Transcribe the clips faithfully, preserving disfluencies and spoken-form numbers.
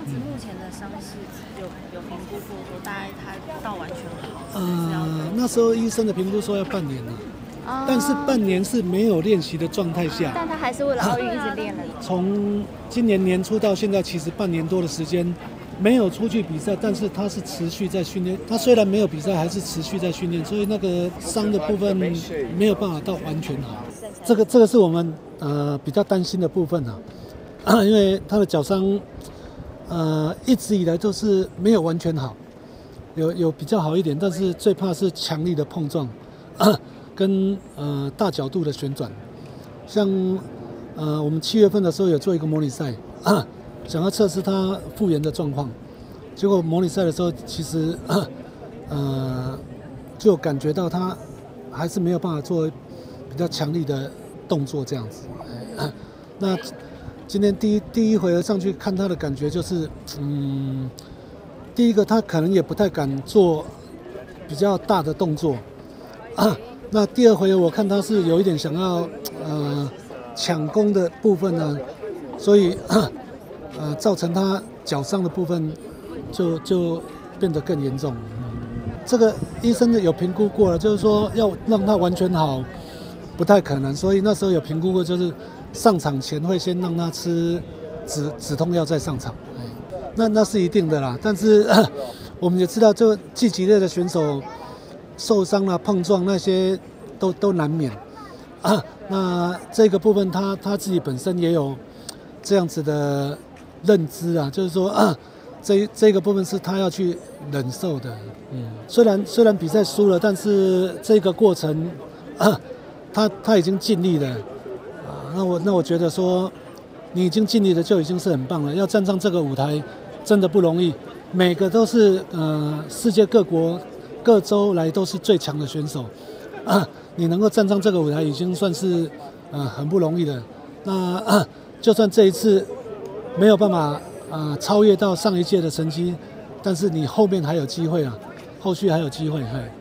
目前的伤势有有评估过说大概他到完全好？ 呃，那时候医生的评估说要半年了。但是半年是没有练习的状态下， 但他还是为了奥运一直练了。 从今年年初到现在，其实半年多的时间没有出去比赛，但是他是持续在训练。他虽然没有比赛，还是持续在训练，所以那个伤的部分没有办法到完全好。这个这个是我们呃比较担心的部分啊，因为他的脚伤呃一直以来都是没有完全好，有有比较好一点，但是最怕是强力的碰撞。跟呃大角度的旋转，像呃我们七月份的时候有做一个模拟赛，想要测试他复原的状况，结果模拟赛的时候其实呃就感觉到他还是没有办法做比较强力的动作这样子。那今天第一第一回合上去看他的感觉就是，嗯，第一个他可能也不太敢做比较大的动作。那第二回我看他是有一点想要呃抢攻的部分呢，所以呃造成他脚伤的部分就就变得更严重。这个医生有评估过了，就是说要让他完全好不太可能，所以那时候有评估过，就是上场前会先让他吃止止痛药再上场。那那是一定的啦，但是我们也知道，这技击类的选手受伤啊、碰撞那些都都难免啊。那这个部分他他自己本身也有这样子的认知啊，就是说啊，这这个部分是他要去忍受的。嗯，虽然虽然比赛输了，但是这个过程啊，他他已经尽力了啊。那我那我觉得说，你已经尽力了就已经是很棒了。要站上这个舞台真的不容易，每个都是呃世界各国各州来都是最强的选手，啊，你能够站上这个舞台已经算是呃很不容易的。那、啊、就算这一次没有办法呃超越到上一届的成绩，但是你后面还有机会啊，后续还有机会。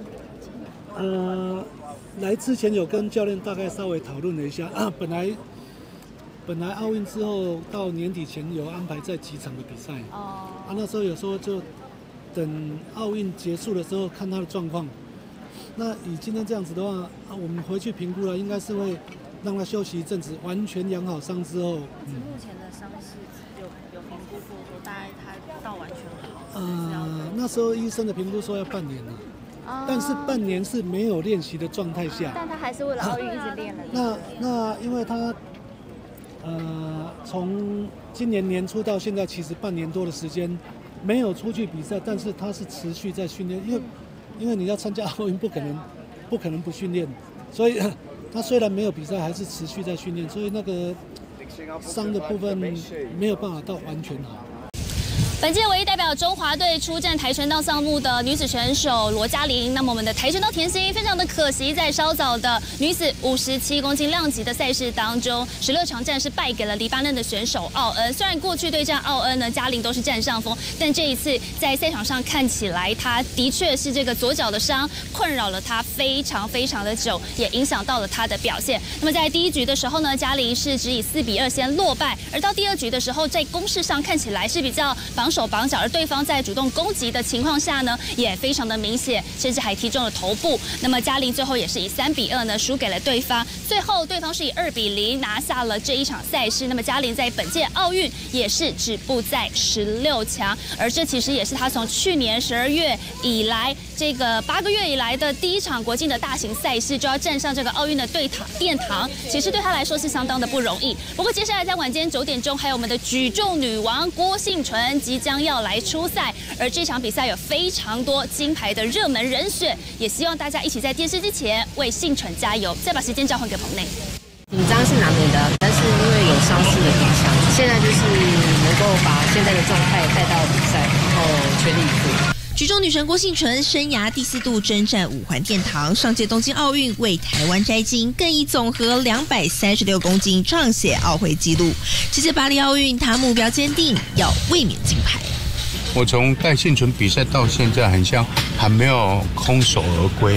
呃，来之前有跟教练大概稍微讨论了一下，啊、本来本来奥运之后到年底前有安排在几场的比赛，哦，啊那时候有时候就。等奥运结束的时候看他的状况。那以今天这样子的话，啊，我们回去评估了，应该是会让他休息一阵子，完全养好伤之后。 嗯、目前的伤势有有评估过说大概他到完全好？ 呃，那时候医生的评估说要半年了，哦，但是半年是没有练习的状态下。 但他还是为了奥运一直练了。 那那因为他呃从今年年初到现在，其实半年多的时间。没有出去比赛，但是他是持续在训练，因为因为你要参加奥运，不可能不可能不训练，所以他虽然没有比赛，还是持续在训练，所以那个伤的部分没有办法到完全好。 本届唯一代表中华队出战跆拳道项目的女子选手罗嘉玲，那么我们的跆拳道甜心非常的可惜，在稍早的女子五十七公斤量级的赛事当中，十六强战是败给了黎巴嫩的选手奥恩。虽然过去对战奥恩呢，嘉玲都是占上风，但这一次在赛场上看起来，她的确是这个左脚的伤困扰了她非常非常的久，也影响到了她的表现。那么在第一局的时候呢，嘉玲是只以四比二先落败，而到第二局的时候，在攻势上看起来是比较绑手绑脚，而对方在主动攻击的情况下呢，也非常的明显，甚至还踢中了头部。那么嘉玲最后也是以三比二呢输给了对方，最后对方是以二比零拿下了这一场赛事。那么嘉玲在本届奥运也是止步在十六强，而这其实也是她从去年十二月以来这个八个月以来的第一场国际的大型赛事，就要站上这个奥运的对堂殿堂，其实对她来说是相当的不容易。不过接下来在晚间九点钟，还有我们的举重女王郭婞淳即将要来出赛，而这场比赛有非常多金牌的热门人选，也希望大家一起在电视机前为婞淳加油。再把时间交还给棚内。 紧张是难免的，但是因为有伤势的影响，现在就是能够把现在的状态带到比赛，然后全力以赴。 举重女神郭婞淳生涯第四度征战五环殿堂，上届东京奥运为台湾摘金，更以总和两百三十六公斤创写奥会纪录。这届巴黎奥运，她目标坚定，要卫冕金牌。 我从带婞淳比赛到现在，很像还没有空手而归。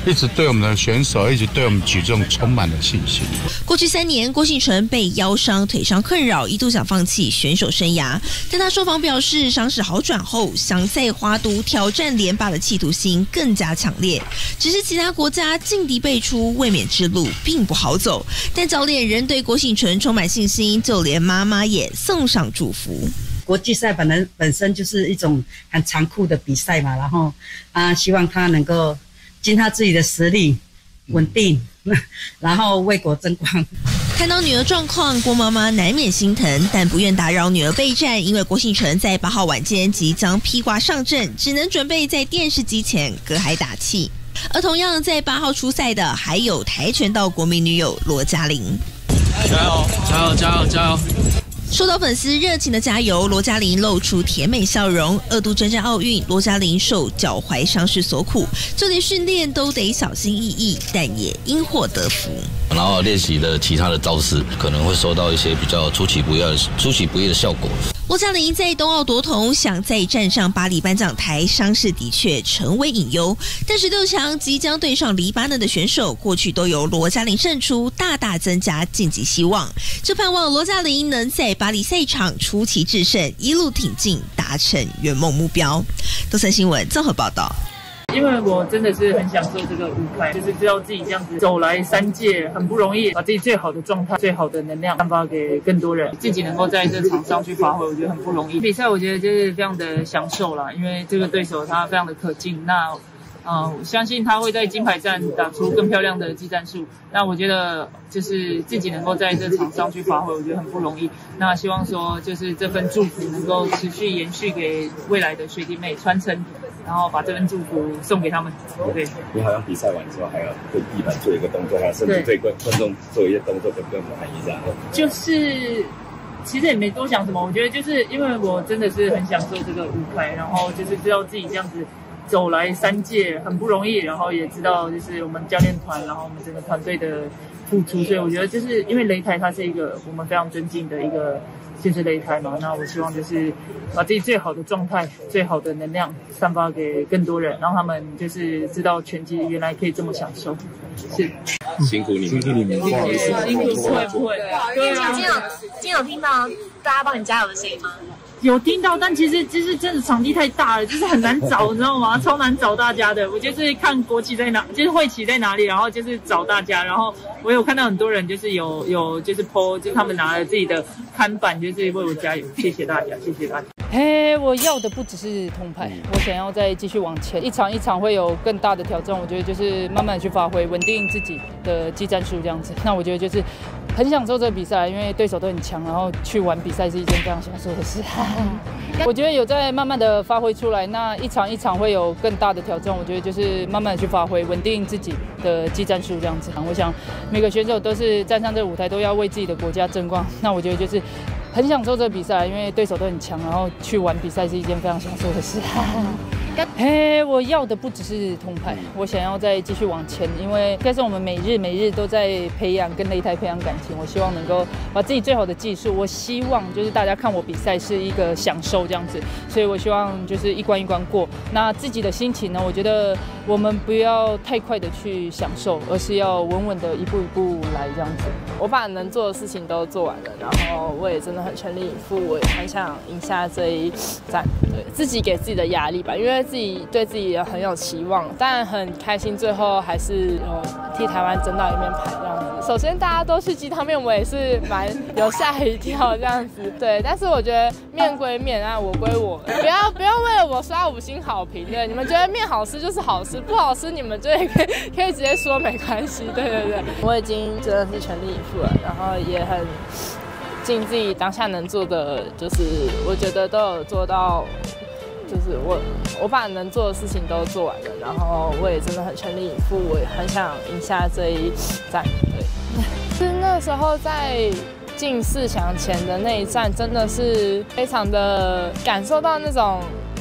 一直对我们的选手，一直对我们举重充满了信心。 过去三年，郭婞淳被腰伤、腿伤困扰，一度想放弃选手生涯，但他受访表示，伤势好转后，想在华都挑战连霸的企图心更加强烈。只是其他国家劲敌辈出，卫冕之路并不好走，但教练仍对郭婞淳充满信心，就连妈妈也送上祝福。 国际赛本来本身就是一种很残酷的比赛嘛，然后啊，希望他能够尽他自己的实力，稳定，然后为国争光。 看到女儿状况，郭妈妈难免心疼，但不愿打扰女儿备战，因为郭婞淳在八号晚间即将披挂上阵，只能准备在电视机前隔海打气。而同样在八号出赛的还有跆拳道国民女友罗嘉玲， 加油，加油，加油，加油！ 收到粉丝热情的加油，罗嘉玲露出甜美笑容。二度征战奥运，罗嘉玲受脚踝伤势所苦，就连训练都得小心翼翼，但也因祸得福。 然后练习的其他的招式，可能会收到一些比较出其不意的、出其不意的效果。 罗嘉玲在冬奥夺铜，想再站上巴黎颁奖台，伤势的确成为隐忧。但十六强即将对上黎巴嫩的选手，过去都由罗嘉玲胜出，大大增加晋级希望。就盼望罗嘉玲能在巴黎赛场出奇制胜，一路挺进，达成圆梦目标。东森新闻综合报道。 因为我真的是很享受这个舞台，就是知道自己这样子走来三届很不容易，把自己最好的状态、最好的能量散发给更多人，自己能够在这场上去发挥，我觉得很不容易。比赛我觉得就是非常的享受啦，因为这个对手他非常的可敬，那呃，我相信他会在金牌战打出更漂亮的技战术。那我觉得就是自己能够在这场上去发挥，我觉得很不容易。那希望说就是这份祝福能够持续延续给未来的学弟妹传承。然后把这份祝福送给他们。对， 你好像比赛完之后还要对地板做一个动作，还有甚至对观观众做一些动作，跟跟我们喊一下。就是其实也没多想什么，我觉得就是因为我真的是很享受这个舞台，然后就是知道自己这样子走来三届很不容易，然后也知道就是我们教练团，然后我们整个团队的付出，所以我觉得就是因为擂台它是一个我们非常尊敬的一个。就是擂台嘛，那我希望就是把自己最好的状态、最好的能量散发给更多人，让他们就是知道拳击原来可以这么享受。是， 辛苦你们，辛苦你们，不好意思， 辛苦不会不会。 对啊，今天有今天有听到大家帮你加油的声音吗？ 有听到，但其实就是真的场地太大了，就是很难找，你知道吗？超难找大家的。我就是看国旗在哪，就是会旗在哪里，然后就是找大家。然后我有看到很多人就是有有就是 po， 就是他们拿了自己的看板，就是为我加油。谢谢大家，谢谢大家。 嘿，我要的不只是铜牌，我想要再继续往前，一场一场会有更大的挑战。我觉得就是慢慢的去发挥，稳定自己的技战术这样子。那我觉得就是很享受这个比赛，因为对手都很强，然后去玩比赛是一件非常享受的事。我觉得有在慢慢的发挥出来，那一场一场会有更大的挑战。我觉得就是慢慢的去发挥，稳定自己的技战术这样子。我想每个选手都是站上这个舞台都要为自己的国家争光。那我觉得就是很享受这个比赛，因为对手都很强，然后去玩比赛是一件非常享受的事。嘿，我要的不只是铜牌，我想要再继续往前，因为但是我们每日每日都在培养跟擂台培养感情，我希望能够把自己最好的技术，我希望就是大家看我比赛是一个享受这样子，所以我希望就是一关一关过。那自己的心情呢，我觉得我们不要太快的去享受，而是要稳稳的一步一步来这样子。 我把能做的事情都做完了，然后我也真的很全力以赴，我也很想赢下这一战，对自己给自己的压力吧，因为自己对自己也很有期望，但很开心最后还是有替台湾争到一面牌这样子。首先大家都去鸡汤面，我也是蛮有吓一跳这样子，对。但是我觉得面归面啊，我归我，不要不要为了我刷五星好评，对，你们觉得面好吃就是好吃，不好吃你们就可以可以直接说没关系，对对对。我已经真的是全力以赴了，然后也很尽自己当下能做的，就是我觉得都有做到。就是我，我把能做的事情都做完了，然后我也真的很全力以赴，我也很想赢下这一战。对，是那时候在进四强前的那一战，真的是非常的感受到那种自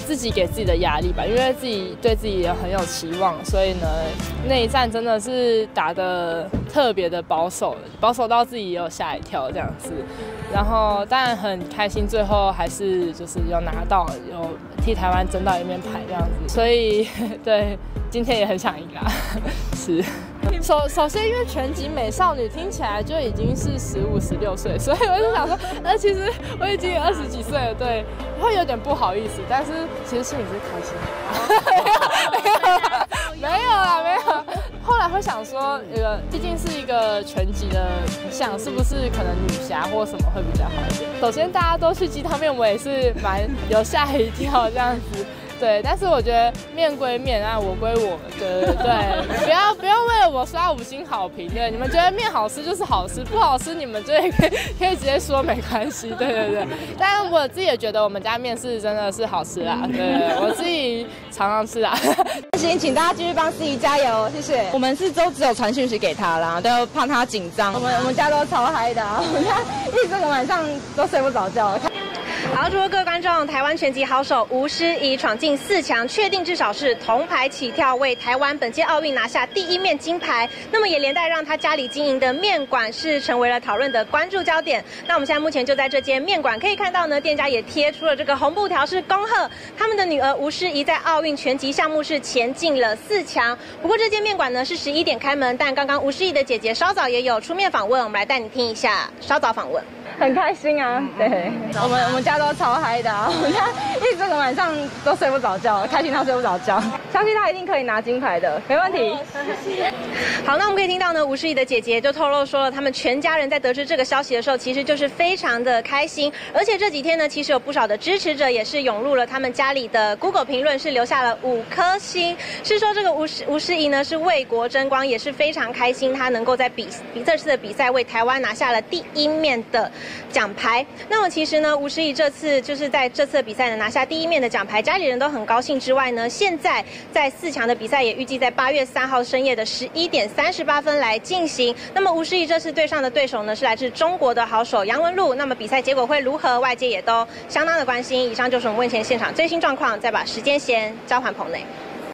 自己给自己的压力吧，因为自己对自己也很有期望，所以呢，那一站真的是打得特别的保守，保守到自己也有吓一跳这样子。然后当然很开心，最后还是就是有拿到，有替台湾争到一面牌这样子，所以对今天也很想赢啦，是。首首先，因为拳击美少女听起来就已经是十五、十六岁，所以我就想说，呃，其实我已经二十几岁了，对，会有点不好意思，但是其实心里是开心的。没有啦，没有。后来会想说，呃，毕竟是一个拳击的项，是不是可能女侠或什么会比较好一点？首先，大家都去鸡汤面，我也是蛮有吓一跳这样子。对，但是我觉得面归面啊，我归我，对对对，不要不要为了我刷五星好评，对，你们觉得面好吃就是好吃，不好吃你们就可以可以直接说没关系，对对对。但我自己也觉得我们家面是真的是好吃啦，对对对，我自己常常吃啦。 行，请大家继续帮思怡加油，谢谢。我们是都只有传讯息给他啦，都怕他紧张。我们我们家都超嗨的、啊，我们家一整个晚上都睡不着觉。 好，祝各位观众，台湾拳击好手吴诗怡闯进四强，确定至少是铜牌起跳，为台湾本届奥运拿下第一面金牌。那么也连带让他家里经营的面馆是成为了讨论的关注焦点。那我们现在目前就在这间面馆可以看到呢，店家也贴出了这个红布条，是恭贺他们的女儿吴诗怡在奥运拳击项目是前进了四强。不过这间面馆呢是十一点开门，但刚刚吴诗怡的姐姐稍早也有出面访问，我们来带你听一下稍早访问。 很开心啊，对，我们我们家都超嗨的、啊，我们家一整个晚上都睡不着觉，开心到睡不着觉，相信他一定可以拿金牌的，没问题。 好，那我们可以听到呢，吴诗怡的姐姐就透露说了，他们全家人在得知这个消息的时候，其实就是非常的开心，而且这几天呢，其实有不少的支持者也是涌入了他们家里的 Google 评论，是留下了五颗星，是说这个吴诗吴诗怡呢是为国争光，也是非常开心，她能够在比比这次的比赛为台湾拿下了第一面的奖牌。那么其实呢，吴诗怡这次就是在这次的比赛呢拿下第一面的奖牌，家里人都很高兴之外呢，现在在四强的比赛也预计在八月三号深夜的十一点三十八分来进行。那么吴诗怡这次对上的对手呢是来自中国的好手杨文璐，那么比赛结果会如何，外界也都相当的关心。以上就是我们问前现场最新状况，再把时间先交还棚内。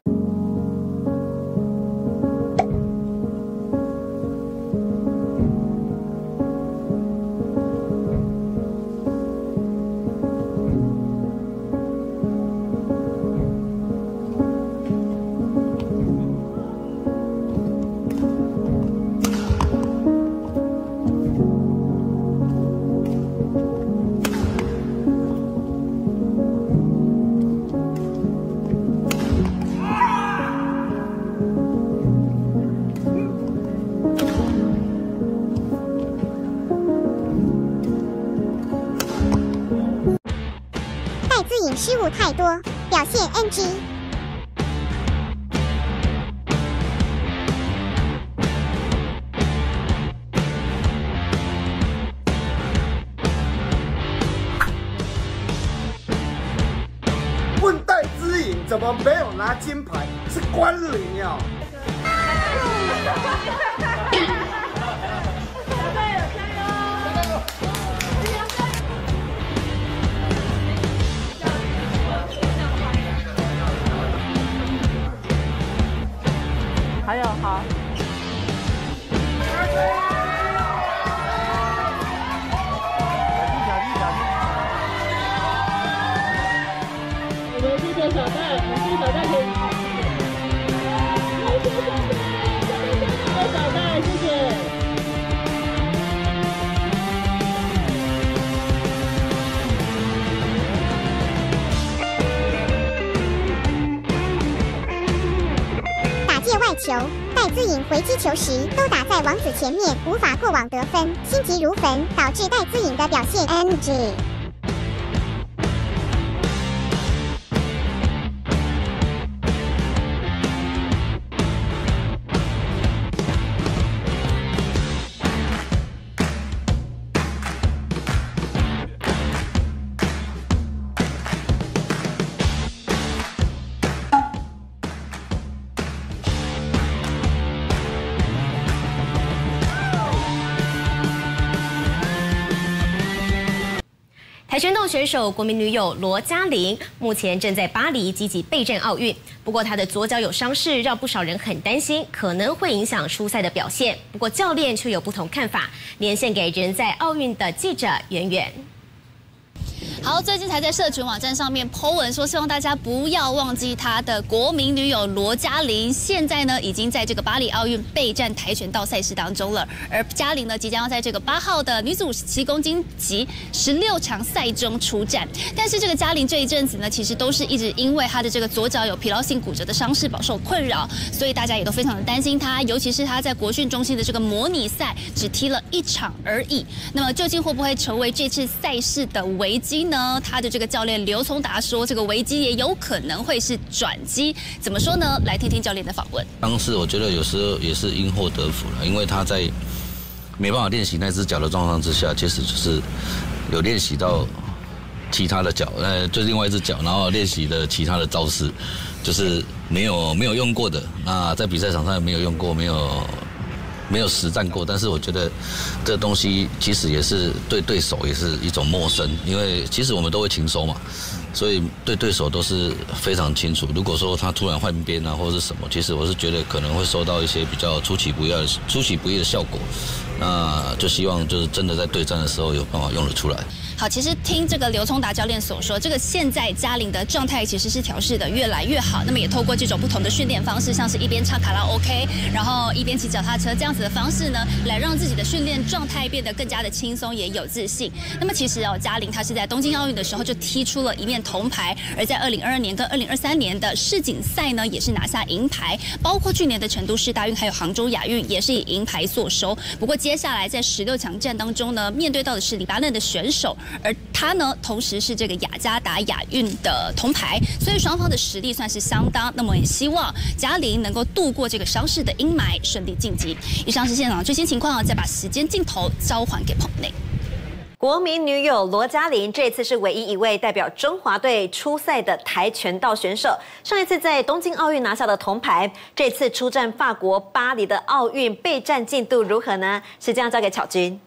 失误太多，表现 N G。 问戴资颖怎么没有拿金牌？是关凌呀！ 还有好。 我们谢谢小戴，谢谢小戴可以。谢谢小戴，谢谢。 外球，戴资颖回击球时都打在网子前面，无法过网得分，心急如焚，导致戴资颖的表现 N G。 跆拳道选手、国民女友罗嘉玲目前正在巴黎积极备战奥运，不过她的左脚有伤势，让不少人很担心，可能会影响出赛的表现。不过教练却有不同看法，连线给人在奥运的记者圆圆。 好，最近才在社群网站上面 po 文说，希望大家不要忘记他的国民女友罗嘉玲。现在呢，已经在这个巴黎奥运备战跆拳道赛事当中了。而嘉玲呢，即将要在这个八号的女子五十七公斤级十六强赛中出战。但是这个嘉玲这一阵子呢，其实都是一直因为她的这个左脚有疲劳性骨折的伤势饱受困扰，所以大家也都非常的担心她。尤其是她在国训中心的这个模拟赛只踢了一场而已。那么究竟会不会成为这次赛事的危机呢？ 他的这个教练刘聪达说，这个危机也有可能会是转机。怎么说呢？来听听教练的访问。 当时我觉得有时候也是因祸得福了，因为他在没办法练习那只脚的状况之下，其实就是有练习到其他的脚，呃，就另外一只脚，然后练习的其他的招式，就是没有没有用过的。那在比赛场上没有用过，没有。 没有实战过，但是我觉得这个东西其实也是对对手也是一种陌生，因为其实我们都会勤收嘛，所以对对手都是非常清楚。如果说他突然换边啊或者是什么，其实我是觉得可能会收到一些比较出其不意的出其不意的效果。那就希望就是真的在对战的时候有办法用得出来。 好，其实听这个刘聪达教练所说，这个现在嘉玲的状态其实是调试的越来越好。那么也透过这种不同的训练方式，像是一边唱卡拉 OK， 然后一边骑脚踏车这样子的方式呢，来让自己的训练状态变得更加的轻松，也有自信。那么其实哦，嘉玲她是在东京奥运的时候就踢出了一面铜牌，而在二零二二年跟二零二三年的世锦赛呢，也是拿下银牌，包括去年的成都市大运还有杭州亚运，也是以银牌所收。不过接下来在十六强战当中呢，面对到的是黎巴嫩的选手。 而他呢，同时是这个雅加达亚运的铜牌，所以双方的实力算是相当。那么也希望嘉玲能够度过这个伤势的阴霾，顺利晋级。以上是现场最新情况，再把时间镜头交还给棚内。 国民女友罗嘉玲这次是唯一一位代表中华队出赛的跆拳道选手。上一次在东京奥运拿下了铜牌，这次出战法国巴黎的奥运备战进度如何呢？时间要交给巧君。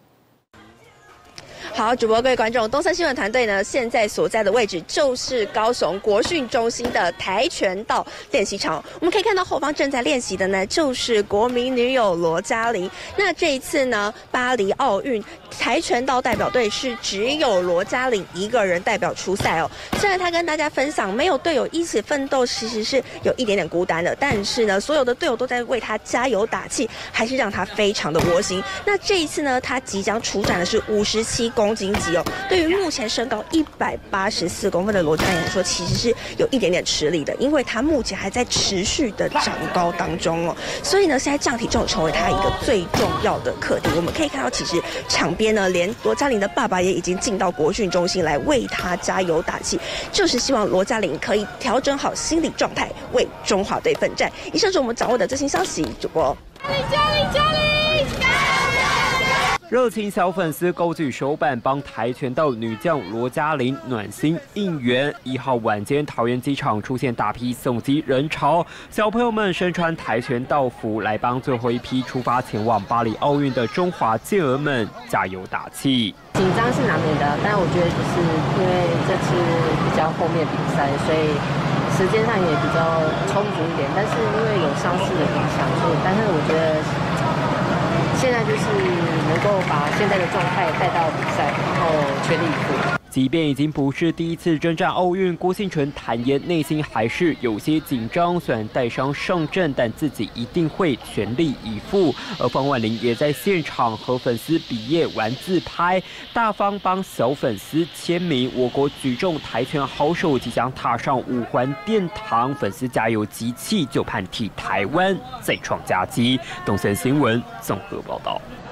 好，主播各位观众，东森新闻团队呢，现在所在的位置就是高雄国训中心的跆拳道练习场。我们可以看到后方正在练习的呢，就是国民女友罗嘉玲。那这一次呢，巴黎奥运跆拳道代表队是只有罗嘉玲一个人代表出赛哦。虽然他跟大家分享没有队友一起奋斗，其实是有一点点孤单的，但是呢，所有的队友都在为他加油打气，还是让他非常的窝心。那这一次呢，他即将出战的是五十七公。 公斤级哦，对于目前身高一百八十四公分的罗嘉玲来说，其实是有一点点吃力的，因为他目前还在持续的长高当中哦，所以呢，现在降体重成为他一个最重要的课题。我们可以看到，其实场边呢，连罗嘉玲的爸爸也已经进到国训中心来为他加油打气，就是希望罗嘉玲可以调整好心理状态，为中华队奋战。以上是我们掌握的最新消息，主播。 嘉玲，嘉玲，加油！ 热情小粉丝勾举手板帮跆拳道女将罗嘉玲暖心应援。一号晚间，桃园机场出现大批送机人潮，小朋友们身穿跆拳道服来帮最后一批出发前往巴黎奥运的中华健儿们加油打气。 紧张是难免的，但我觉得就是因为这次比较后面比赛，所以时间上也比较充足一点。但是因为有伤势的影响，所以但是我觉得。 现在就是能够把现在的状态带到比赛，然后全力以赴。 即便已经不是第一次征战奥运，郭婞淳坦言内心还是有些紧张。虽然带伤上阵，但自己一定会全力以赴。而方万玲也在现场和粉丝比耶玩自拍，大方帮小粉丝签名。我国举重跆拳好手即将踏上五环殿堂，粉丝加油集气，就盼替台湾再创佳绩。东森新闻综合报道。